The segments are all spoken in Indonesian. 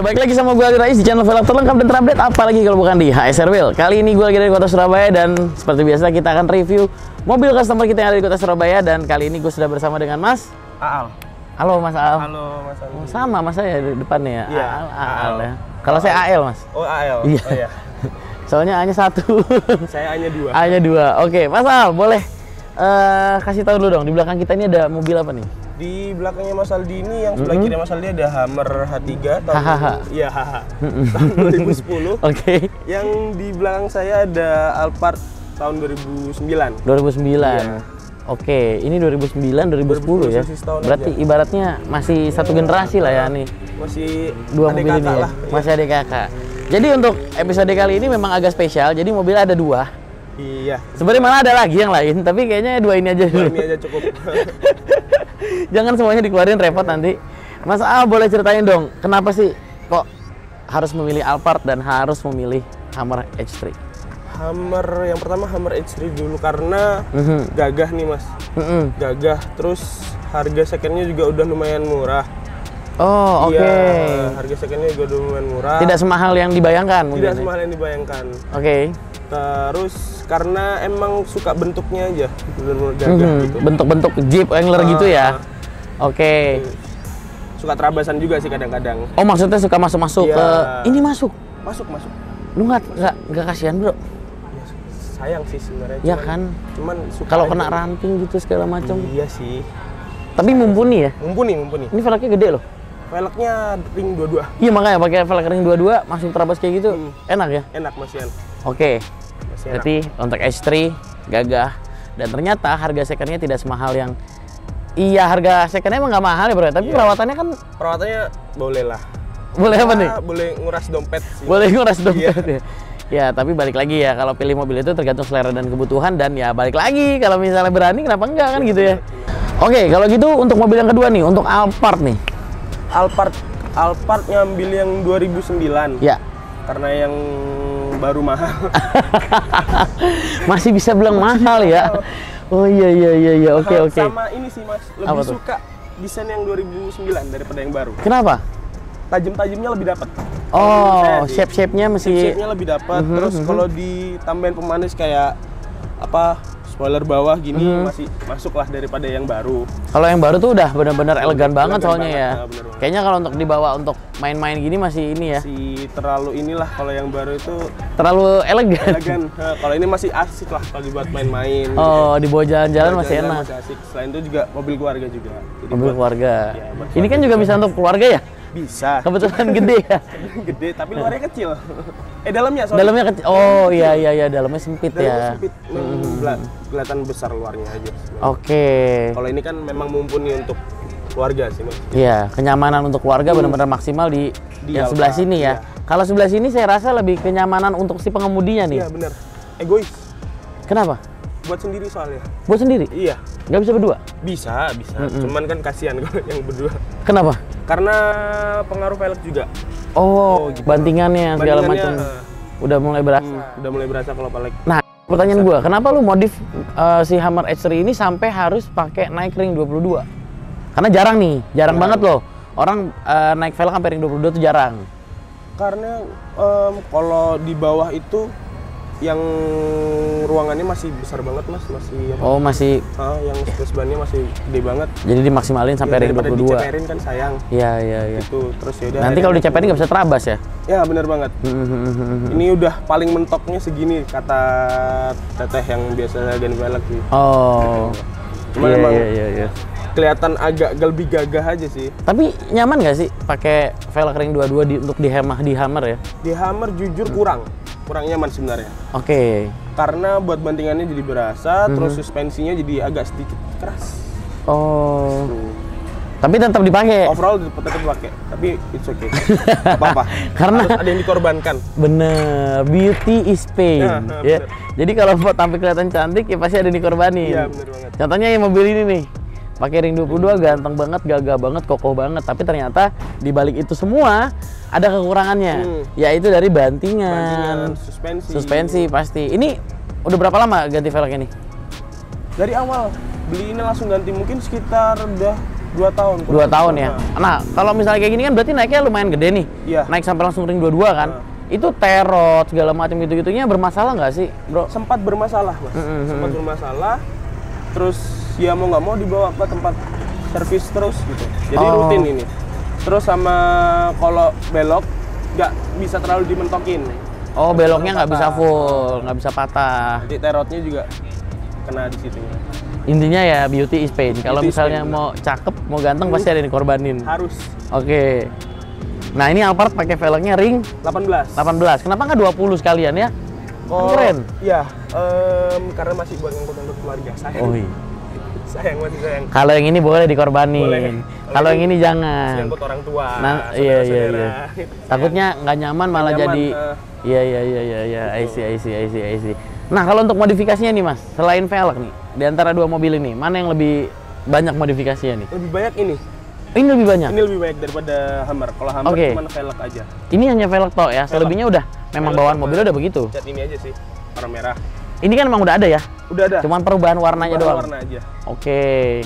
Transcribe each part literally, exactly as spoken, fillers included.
balik lagi sama gue Ali Rais di channel velg terlengkap dan terupdate, apalagi kalau bukan di H S R Wheel. Kali ini gue lagi dari kota Surabaya dan seperti biasa kita akan review mobil customer kita yang ada di kota Surabaya. Dan kali ini gue sudah bersama dengan Mas Aal. Halo Mas Aal. Halo Mas Aal. Oh, sama Mas saya di depannya ya. Iya, Aal, Aal, Aal. ya. Kalau saya A L Mas. Oh A L. Iya. Oh iya. Soalnya A-nya satu. Saya hanya dua. A-nya dua. Oke, Mas Aal boleh uh, kasih tahu dulu dong, di belakang kita ini ada mobil apa nih? Di belakangnya Mas Aldi ini, yang sebelah Mm-hmm. kiri Mas Aldi ada Hammer H tiga tahun Hahaha. Iya, haha. Tahun dua ribu sepuluh. Oke. Yang di belakang saya ada Alphard tahun dua ribu sembilan. dua ribu sembilan. Iya. Oke, ini dua ribu sembilan dua ribu sepuluh ya. Persis tahun Berarti aja. ibaratnya masih satu generasi lah ya nih. Masih Dua adik mobil ini kakak ya. lah. Masih adik kakak. Jadi untuk episode kali ini memang agak spesial. Jadi mobil ada dua. Iya. Sebenarnya malah ada lagi yang lain, tapi kayaknya dua ini aja dulu. Ini aja cukup. Jangan semuanya dikeluarin, repot nanti. Mas Al boleh ceritain dong, kenapa sih kok harus memilih Alphard dan harus memilih Hammer H tiga? Hammer yang pertama Hammer H tiga dulu karena Mhm. gagah nih Mas. Mhm. Gagah, terus harga secondnya juga udah lumayan murah. Oh, oke. Iya, harga secondnya juga udah lumayan murah. Tidak semahal yang dibayangkan mungkin. Tidak ya? semahal yang dibayangkan. Oke. Terus karena emang suka bentuknya aja, bener-bener gagah Mhm. gitu. Bentuk-bentuk Jeep Wrangler Ah, gitu ya. ah. Oke. Suka terabasan juga sih kadang-kadang. Oh, maksudnya suka masuk-masuk Iya. ke ini masuk. Masuk masuk. Lu nggak nggak nggak kasihan, Bro? Ya, sayang sih sebenarnya. Ya cuman- kan. Cuman suka Kalau aja. kena ranting gitu segala macam. Iya sih. Tapi mumpuni ya. Mumpuni, mumpuni. Ini velgnya gede loh. Velgnya ring dua-dua. Iya, makanya pakai velg ring dua dua masuk terabas kayak gitu. Hmm. Enak ya. Enak Masian. Oke. Masih enak. Berarti untuk H tiga gagah dan ternyata harga secondnya tidak semahal yang iya, harga secondnya emang nggak mahal ya bro, tapi Iya. perawatannya kan Perawatannya boleh lah. boleh apa Ya, nih? Boleh nguras dompet sih. Boleh nguras dompet Iya. ya. Ya, tapi balik lagi ya, kalau pilih mobil itu tergantung selera dan kebutuhan, dan ya balik lagi kalau misalnya berani kenapa enggak kan gitu ya. Oke, kalau gitu untuk mobil yang kedua nih, untuk Alphard nih. Alphard Alphard ngambil yang dua ribu sembilan. Ya. Karena yang baru mahal. Masih bisa bilang mahal ya. Oh iya iya iya iya, oke Mahal oke. Sama ini sih Mas, lebih Apa tuh? suka desain yang dua ribu sembilan daripada yang baru. Kenapa? Tajam-tajamnya lebih dapat. Oh, shape-shape-nya masih shape-nya lebih dapat. Mhm, Terus mhm. kalau ditambahin pemanis kayak apa? Spoiler bawah gini Mhm. masih masuk lah daripada yang baru. Kalau yang baru tuh udah benar-benar elegan banget Elegan soalnya banget, ya. nah, bener banget. Kayaknya kalau untuk dibawa untuk main-main gini masih ini ya. Si terlalu inilah kalau yang baru itu Terlalu elegan. elegan. Nah, kalau ini masih asik lah kalau dibuat main-main. Oh, dibawa jalan-jalan masih Jalan-jalan enak. Masih asik. Selain itu juga mobil keluarga juga. Jadi Mobil buat- keluarga. Iya, buat Ini kan keluarga juga bisa untuk keluarga ya? bisa. Kebetulan gede ya. Gede tapi luarnya kecil. Eh dalamnya sorry. Dalamnya kecil. Oh iya iya iya, dalamnya sempit Dalamnya ya. sempit. Hmm, bela- kelihatan besar luarnya aja. sebenarnya. Oke. Kalau ini kan memang mumpuni untuk keluarga sih Mas. Iya, kenyamanan untuk keluarga benar-benar maksimal di, Di yang sebelah Alphard, sini ya. iya. Kalau sebelah sini saya rasa lebih kenyamanan untuk si pengemudinya nih. Iya bener. Egois. Kenapa? Buat sendiri soalnya. Buat sendiri? Iya. Nggak bisa berdua? Bisa, bisa. Mm-mm. Cuman kan kasihan kalau yang berdua. Kenapa? Karena pengaruh velg juga. Oh, gitu. bantingannya segala Bandingannya, macam. eh, Udah mulai berasa. hmm, udah mulai berasa kalau velg. Nah, pertanyaan gua, kenapa lu modif eh, si Hammer H tiga ini sampai harus pakai naik ring dua puluh dua? Karena jarang nih, jarang Jarang. banget loh. Orang eh, naik velg sampai ring dua puluh dua itu jarang. Karena em, kalau di bawah itu yang ruangannya masih besar banget Mas, masih apa? Oh, masih Ah, yang space ban-nya masih gede banget. jadi dimaksimalin sampai Ya, ring dua daripada puluh dua. diceperin kan sayang. Iya, iya, iya. Itu terus ya udah. Nanti kalau diceperin nggak bisa terabas ya? Ya benar banget. Ini udah paling mentoknya segini kata teteh yang biasa ganti velg sih. Oh. Cuma Iya, emang iya, iya, iya. kelihatan agak lebih gagah aja sih. Tapi nyaman nggak sih pakai velg ring dua puluh dua di, untuk di Hammer di Hammer ya? Di Hammer jujur kurang, kurang nyaman sebenarnya. Oke. Karena buat bantingannya jadi berasa, terus suspensinya jadi agak sedikit keras. Oh. Tuh. Tapi tetap dipakai. Overall tetap tetap pakai, tapi it's okay. Gak apa-apa. Karena- Harus ada yang dikorbankan. Bener, beauty is pain. Ya, nah, Ya. bener. Jadi kalau mau tampil kelihatan cantik ya pasti ada yang dikorbanin. Iya benar banget. Contohnya yang mobil ini nih, pakai ring dua puluh dua ganteng banget, gagah banget, kokoh banget. Tapi ternyata di balik itu semua ada kekurangannya, Hmm. yaitu dari bantingan, Bantingan, suspensi. suspensi pasti. Ini udah berapa lama ganti velg ini? Dari awal beli ini langsung ganti mungkin sekitar udah Dua tahun. kurang Dua tahun lebih. ya. Nah, kalau misalnya kayak gini kan berarti naiknya lumayan gede nih. Iya. Naik sampai langsung ring dua puluh dua kan. Nah. Itu terot segala macam gitu-gitunya bermasalah nggak sih, bro? Sempat bermasalah, Mas. Mm-hmm. Sempat bermasalah. Terus ya mau nggak mau dibawa ke tempat servis terus gitu. Jadi Oh. rutin ini. Terus sama kalau belok nggak bisa terlalu dimentokin. Oh, beloknya nggak bisa Patah. full, nggak bisa patah. Nanti terotnya juga kena di situ. Intinya ya beauty is pain. Kalau Beauty is misalnya pain, mau cakep, mau ganteng pasti ada yang dikorbanin. Harus Oke. Nah, ini Alphard pakai velgnya ring delapan belas. delapan belas. Kenapa nggak dua puluh sekalian ya? Oh, Keren. Iya, em, karena masih buat ngangkut-ngangkut keluarga. Sayang. Oh, iya. sayang masih sayang. Kalau yang ini boleh dikorbanin. Boleh. Kalau yang ini Masih jangan. ngangkut orang tua. Nah, iya iya saudara-saudara. iya. Takutnya nggak nyaman malah Nggak nyaman, jadi. eh. Iya iya iya iya iya. I see I see I see I see. Nah, kalau untuk modifikasinya nih, Mas, selain velg nih, di antara dua mobil ini, mana yang lebih banyak modifikasinya nih? Lebih banyak ini. Ini lebih banyak. Ini lebih banyak daripada Hummer. Kalau Hummer Oke. cuma velg aja. Ini hanya velg tok ya. Selebihnya udah memang Velg bawaan sama mobilnya udah begitu. Cat ini aja sih, warna merah. Ini kan memang udah ada ya. Udah ada. Cuman perubahan warnanya Warna doang. warna aja. Oke.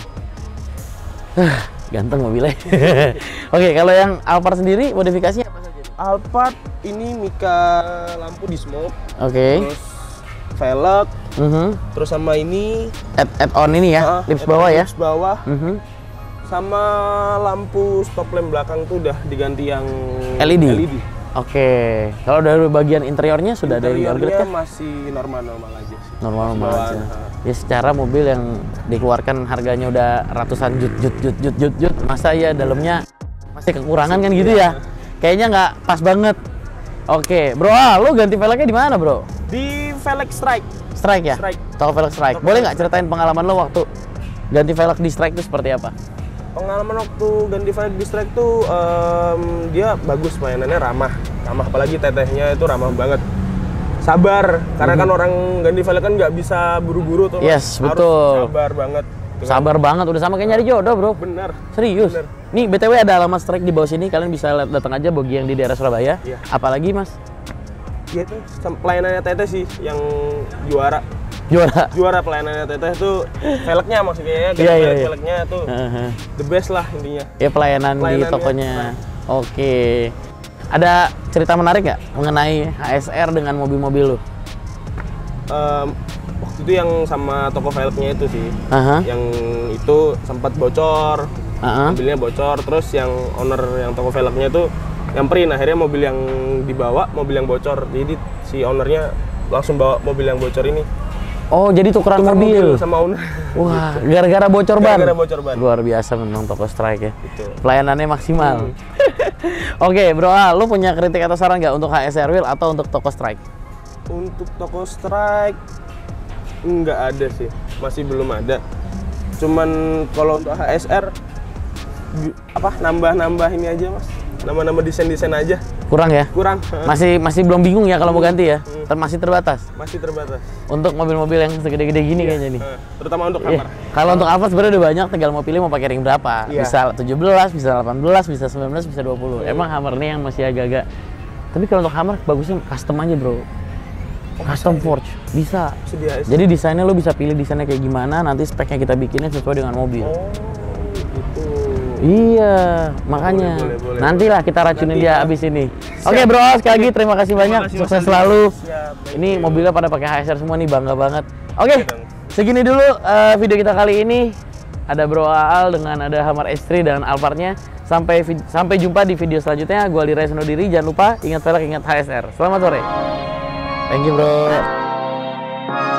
Ganteng mobilnya. Oke, kalau yang Alphard sendiri modifikasinya apa saja? Alphard ini mika lampu di smoke, Oke. terus velg, Mhm. terus sama ini Add, add on ini ya, ah, lips bawah ya. lips bawah, Mhm. sama lampu stop lamp belakang tuh udah diganti yang L E D. L E D. Oke. Kalau dari bagian interiornya sudah ada yang upgrade Interiornya kan? masih normal-normal aja sih. Normal-normal Bawaan, aja. ah. Ya secara mobil yang dikeluarkan harganya udah ratusan jut jut jut jut jut jut, masa ya dalamnya masih kekurangan kan gitu ya? Kayaknya nggak pas banget. Oke, bro, ah, lu ganti velgnya di mana, bro? Di velg strike. Strike ya? Strike. Toko velg strike. Toko Boleh velg nggak ceritain pengalaman lo waktu ganti velg di strike itu seperti apa? Pengalaman waktu ganti velg di strike tuh em, dia bagus, mainannya ramah. Ramah apalagi tetehnya itu ramah banget. Sabar, karena kan orang ganti velg kan nggak bisa buru-buru tuh. Mas. Yes, Harus betul. sabar banget. Dengan- Sabar banget, udah sama kayak nyari jodoh, bro. Bener. Serius. Bener. Nih, B T W ada alamat strike di bawah sini, kalian bisa lihat- datang aja bagi yang di daerah Surabaya. Iya. Apalagi, Mas? Dia tuh sam- pelayanannya teteh sih yang juara. Juara. Juara pelayanannya teteh tuh velgnya maksudnya ya. ganti Iya, iya, velg- iya. velgnya tuh Heeh. the best lah intinya. Ya pelayanan di Pelayanannya tokonya. keren. Oke. Ada cerita menarik nggak mengenai H S R dengan mobil-mobil lu? Em, waktu itu yang sama toko velgnya itu sih. Aha. Yang itu sempat bocor, Aha. mobilnya bocor, terus yang owner yang toko velgnya itu nyamperin, akhirnya mobil yang dibawa mobil yang bocor, jadi si ownernya langsung bawa mobil yang bocor ini. Oh, jadi tukeran Tukar mobil. sama owner. Wah, gara-gara bocor ban. Gara-gara bocor ban. Luar biasa memang toko strike ya. Gitu. Pelayanannya maksimal. Hmm. Oke, Bro, ah, lu punya kritik atau saran nggak untuk H S R Wheel atau untuk toko strike? Untuk toko strike nggak ada sih, masih belum ada. Cuman kalau untuk H S R bi- apa nambah-nambah ini aja mas, nambah-nambah desain-desain aja. Kurang ya? Kurang, Masih masih belum bingung ya kalau mau ganti ya? Hmm. Ter- Masih terbatas. masih terbatas. Untuk mobil-mobil yang segede-gede gini kayaknya nih. Eh, terutama untuk Iya. kamar. Kalau untuk Alphard sebenarnya udah banyak, tinggal mau pilih mau pakai ring berapa. Iya. Bisa tujuh belas, bisa delapan belas, bisa sembilan belas, bisa dua puluh. Hmm. Emang Hammer nih yang masih agak-agak. Tapi kalau untuk Hammer bagusnya custom aja, Bro. Custom forge bisa. Sedia. Jadi desainnya lo bisa pilih desainnya kayak gimana, nanti speknya kita bikinnya sesuai dengan mobil. Oh, gitu. Iya, makanya. Boleh, boleh, boleh. Nantilah kita racunin Nanti, dia ya. abis ini. Oke, Bro, sekali lagi terima kasih banyak. kasih, Sukses Mas selalu. Siap, thank Ini you. mobilnya pada pakai H S R semua nih, bangga banget. Oke, Oke, Bang. segini dulu eh, video kita kali ini. Ada Bro Aal dengan ada Hammer S tiga dan Alphardnya. Sampai vid- sampai jumpa di video selanjutnya. Gua Lira Senodiri. Jangan lupa ingat velg, ingat H S R. Selamat sore. Thank you, Bro.